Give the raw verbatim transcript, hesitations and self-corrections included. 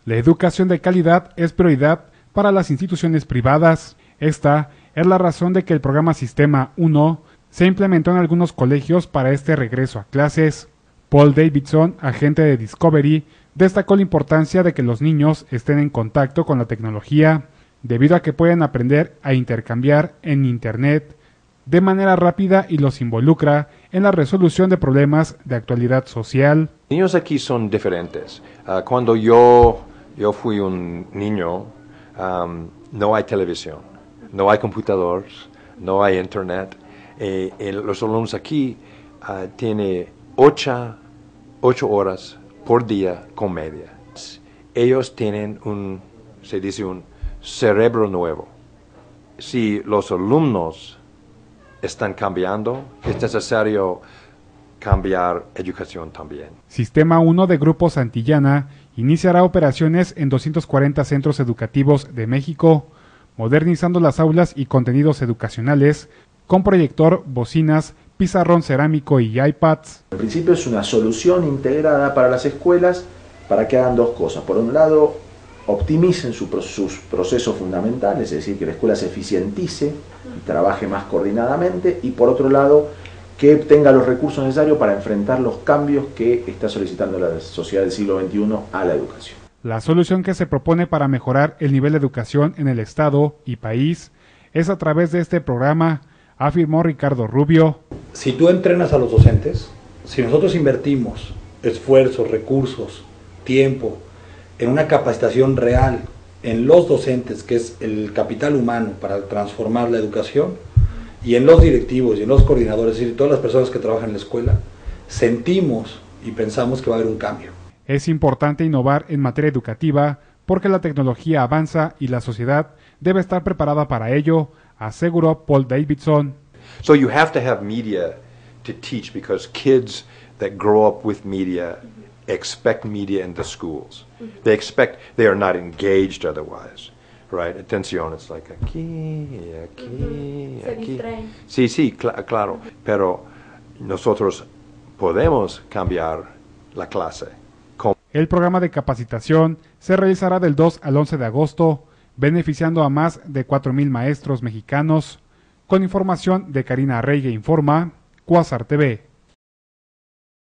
La educación de calidad es prioridad para las instituciones privadas. Esta es la razón de que el programa Sistema uno se implementó en algunos colegios para este regreso a clases. Paul Davidson, agente de Discovery, destacó la importancia de que los niños estén en contacto con la tecnología, debido a que pueden aprender a intercambiar en Internet de manera rápida y los involucra en la resolución de problemas de actualidad social. Niños aquí son diferentes. Uh, cuando yo, yo fui un niño, um, no hay televisión, no hay computadores, no hay Internet. Eh, eh, los alumnos aquí uh, tienen ocho, ocho horas por día con media. Ellos tienen un, se dice un cerebro nuevo. Si los alumnos están cambiando, es necesario cambiar educación también. Sistema uno de Grupo Santillana iniciará operaciones en doscientos cuarenta centros educativos de México, modernizando las aulas y contenidos educacionales con proyector, bocinas, pizarrón cerámico y iPads. En principio es una solución integrada para las escuelas para que hagan dos cosas. Por un lado, optimicen su, sus procesos fundamentales, es decir, que la escuela se eficientice y trabaje más coordinadamente, y por otro lado, que tenga los recursos necesarios para enfrentar los cambios que está solicitando la sociedad del siglo veintiuno a la educación. La solución que se propone para mejorar el nivel de educación en el Estado y país es a través de este programa, afirmó Ricardo Rubio. Si tú entrenas a los docentes, si nosotros invertimos esfuerzos, recursos, tiempo, en una capacitación real en los docentes, que es el capital humano para transformar la educación, y en los directivos y en los coordinadores, es decir, todas las personas que trabajan en la escuela, sentimos y pensamos que va a haber un cambio. Es importante innovar en materia educativa porque la tecnología avanza y la sociedad debe estar preparada para ello, aseguró Paul Davidson. So you have to have media to teach, because kids that grow up with media expect media in the schools. They expect, they are not engaged otherwise, right? Atención, it's like aquí, aquí, Se aquí. distraen. Sí, sí, cl claro, pero nosotros podemos cambiar la clase. El programa de capacitación se realizará del dos al once de agosto, beneficiando a más de cuatro mil maestros mexicanos. Con información de Karina Reyge Informa, Cuásar T V.